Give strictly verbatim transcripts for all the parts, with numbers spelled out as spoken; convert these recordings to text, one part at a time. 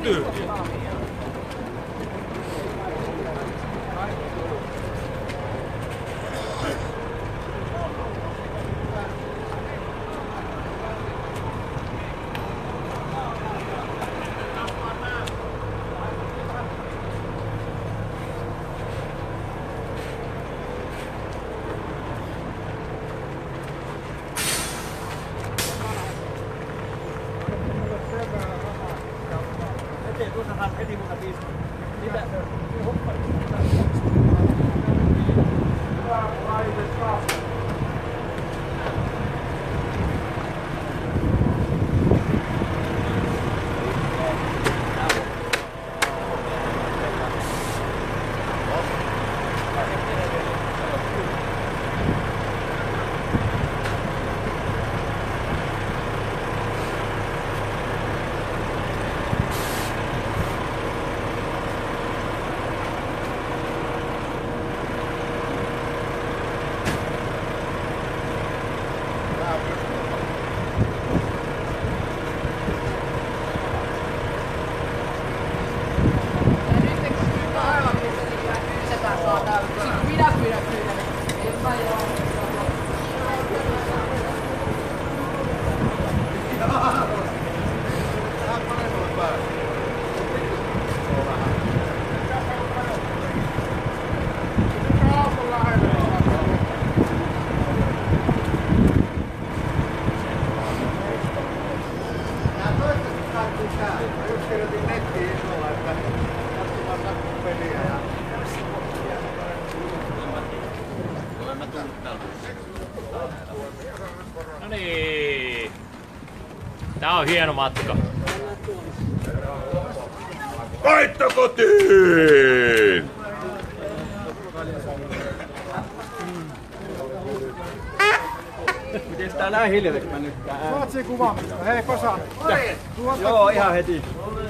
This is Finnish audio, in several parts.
tyhjiä. Heti muuta viisi. Mitä? No niin. Tää on hieno matka. Kaitto kotiin! Miten tää näin hiljaisesti mä nyt tää ääni? Saat siinä kuvaamista. Hei, Kosa. Joo, ihan heti.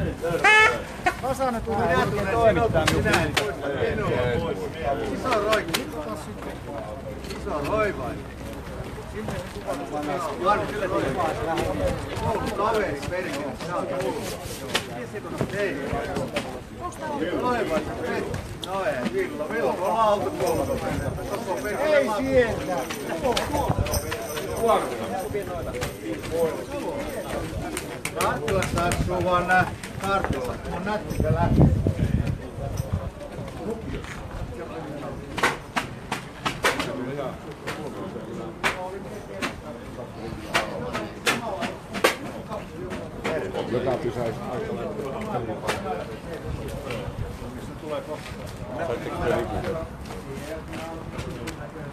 Kosa, tulee. Minä tulen toimittaa minun. Iso roikki. Iso roivain. Kaveri perkele, sä oot Hei. Roivain, no ei, Villo, Villo, on autokoulu. Ei sieltä. Karttilassa asuu vaan nää kartilla. On nättikä lähtee. Joka pysäisi aika lailla. Tulee kohta. Saitteko te liikkeelle?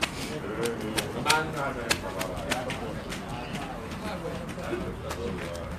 Mennään.